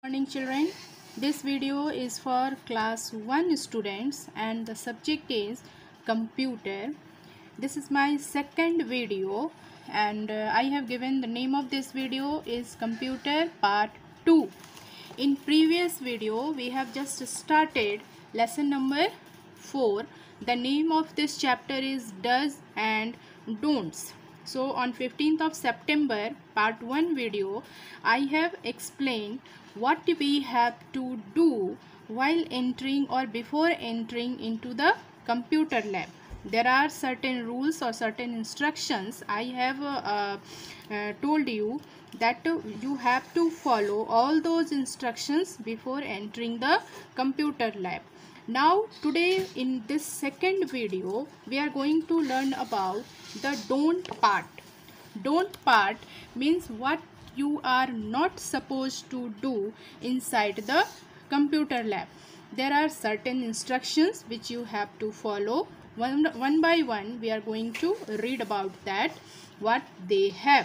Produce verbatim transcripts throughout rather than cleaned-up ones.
Morning children. This video is for class one students and the subject is computer. This is my second video and uh, I have given the name of this video is computer part two. In previous video we have just started lesson number four. The name of this chapter is does and don'ts. So on fifteenth of September part one video I have explained what we have to do while entering or before entering into the computer lab. There are certain rules or certain instructions I have uh, uh, uh, told you that uh, you have to follow all those instructions before entering the computer lab. Now today in this second video we are going to learn about the don't part. Don't part means what you are not supposed to do inside the computer lab. There are certain instructions which you have to follow. One, one by one we are going to read about that, what they have.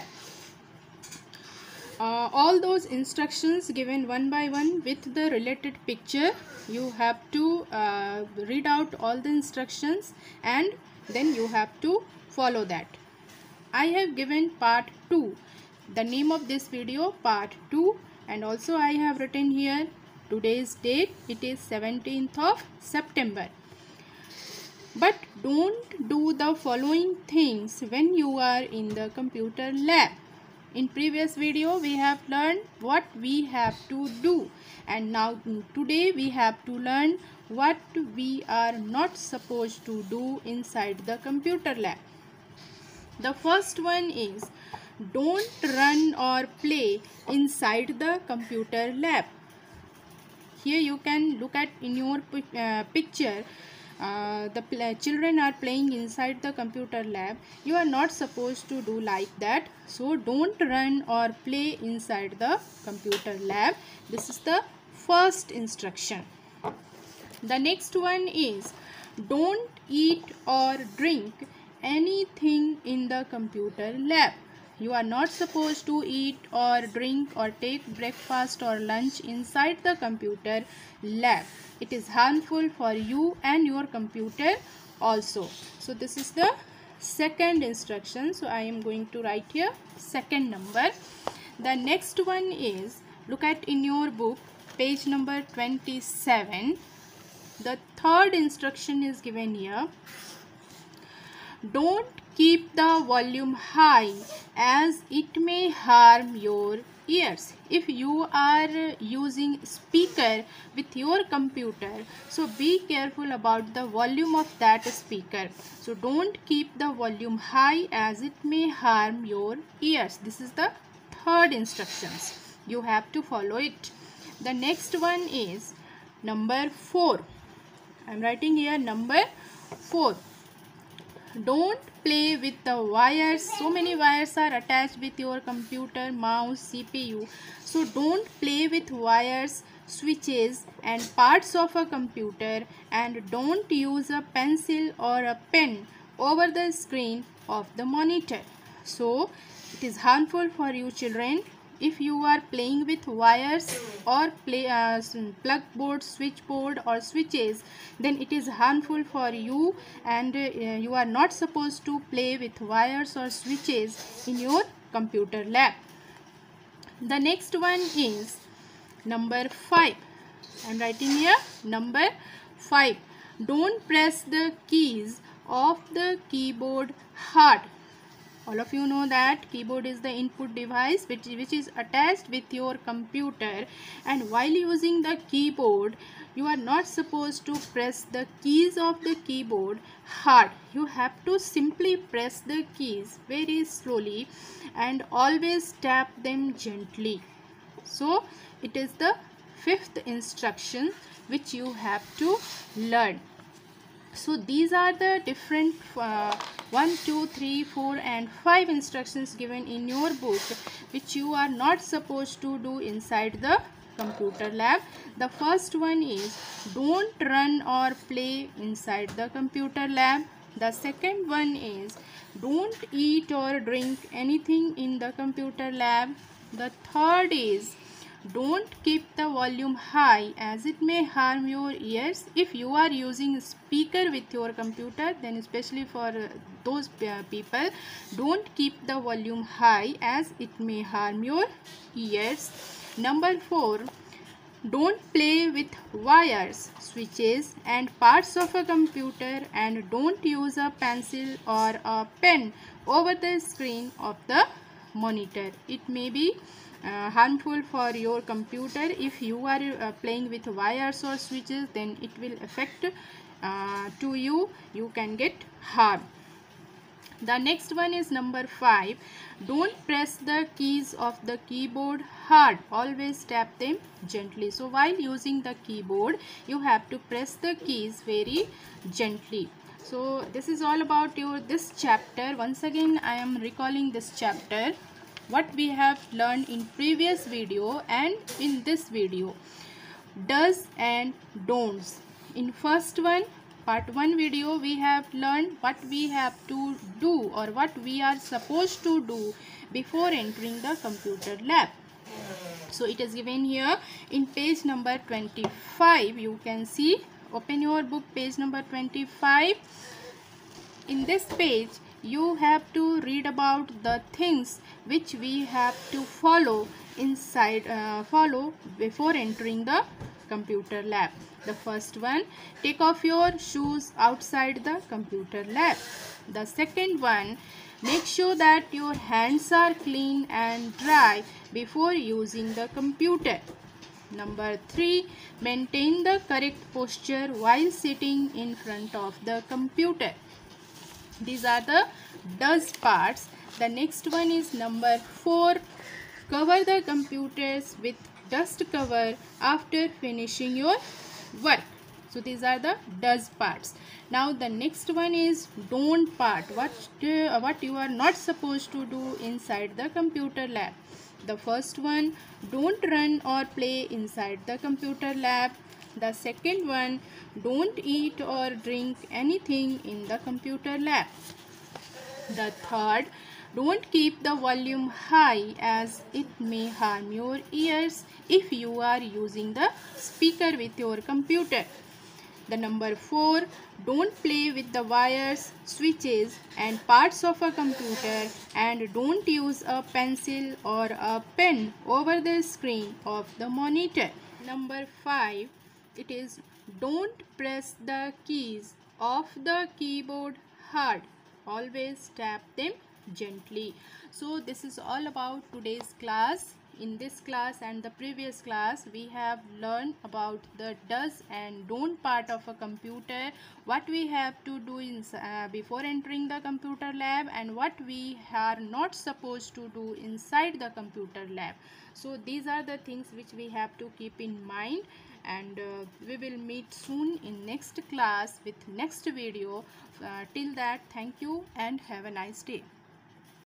Uh, all those instructions given one by one with the related picture. You have to uh, read out all the instructions and then you have to follow that. I have given part two. The name of this video part two, and also I have written here today's date. It is seventeenth of September. But don't do the following things when you are in the computer lab. In previous video we have learned what we have to do, and now today we have to learn what we are not supposed to do inside the computer lab. The first one is don't run or play inside the computer lab. Here you can look at in your uh, picture. Uh, the children are playing inside the computer lab. You are not supposed to do like that. So don't run or play inside the computer lab. This is the first instruction. The next one is don't eat or drink anything in the computer lab. You are not supposed to eat or drink or take breakfast or lunch inside the computer lab. It is harmful for you and your computer also. So this is the second instruction. So I am going to write here second number. The next one is, look at in your book page number twenty-seven. The third instruction is given here. Don't keep the volume high as it may harm your ears. If you are using speaker with your computer, so be careful about the volume of that speaker. So don't keep the volume high as it may harm your ears. This is the third instructions. You have to follow it. The next one is number four. I am writing here number four. Don't play with the wires. So many wires are attached with your computer, mouse, C P U. So don't play with wires, switches and parts of a computer, and don't use a pencil or a pen over the screen of the monitor. So it is harmful for you children. If you are playing with wires or play uh, plug board, switch board or switches, then it is harmful for you, and uh, you are not supposed to play with wires or switches in your computer lab. The next one is number five. I am writing here number five. Don't press the keys of the keyboard hard. All of you know that keyboard is the input device which, which is attached with your computer, and while using the keyboard you are not supposed to press the keys of the keyboard hard. You have to simply press the keys very slowly and always tap them gently. So it is the fifth instruction which you have to learn. So these are the different uh, one, two, three, four and five instructions given in your book which you are not supposed to do inside the computer lab. The first one is don't run or play inside the computer lab. The second one is don't eat or drink anything in the computer lab. The third is don't keep the volume high as it may harm your ears. If you are using speaker with your computer, then especially for uh, those uh, people, don't keep the volume high as it may harm your ears. Number four, don't play with wires, switches and parts of a computer, and don't use a pencil or a pen over the screen of the monitor. It may be uh, harmful for your computer. If you are uh, playing with wires or switches, then it will affect uh, to you. You can get harm. The next one is number five. Don't press the keys of the keyboard hard. Always tap them gently. So while using the keyboard, you have to press the keys very gently. So this is all about your this chapter. Once again, I am recalling this chapter, what we have learned in previous video and in this video. Does and don'ts. In first one, part one video, we have learned what we have to do or what we are supposed to do before entering the computer lab. So it is given here in page number twenty-five. You can see, open your book, page number twenty-five. In this page, you have to read about the things which we have to follow inside uh, follow before entering the computer lab. The first one, take off your shoes outside the computer lab. The second one, make sure that your hands are clean and dry before using the computer. Number three, maintain the correct posture while sitting in front of the computer. These are the does parts. The next one is number four, cover the computers with dust cover after finishing your work. So these are the does parts. Now the next one is don't part. What uh, what you are not supposed to do inside the computer lab. The first one, don't run or play inside the computer lab. The second one, don't eat or drink anything in the computer lab. The third, don't keep the volume high as it may harm your ears if you are using the speaker with your computer. The number four, don't play with the wires, switches and parts of a computer, and don't use a pencil or a pen over the screen of the monitor. Number five, it is don't press the keys of the keyboard hard. Always tap them gently. So this is all about today's class. In this class and the previous class, we have learned about the does and don't part of a computer, what we have to do in, uh, before entering the computer lab, and what we are not supposed to do inside the computer lab. So these are the things which we have to keep in mind, and uh, we will meet soon in next class with next video. Uh, till that, thank you and have a nice day.